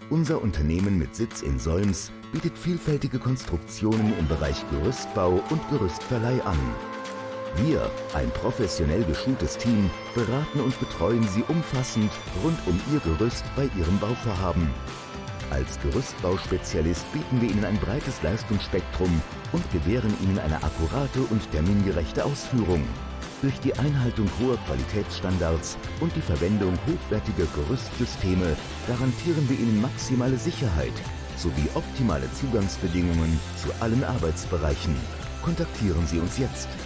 Unser Unternehmen mit Sitz in Solms bietet vielfältige Konstruktionen im Bereich Gerüstbau und Gerüstverleih an. Wir, ein professionell geschultes Team, beraten und betreuen Sie umfassend rund um Ihr Gerüst bei Ihrem Bauvorhaben. Als Gerüstbauspezialist bieten wir Ihnen ein breites Leistungsspektrum und gewähren Ihnen eine akkurate und termingerechte Ausführung. Durch die Einhaltung hoher Qualitätsstandards und die Verwendung hochwertiger Gerüstsysteme garantieren wir Ihnen maximale Sicherheit sowie optimale Zugangsbedingungen zu allen Arbeitsbereichen. Kontaktieren Sie uns jetzt.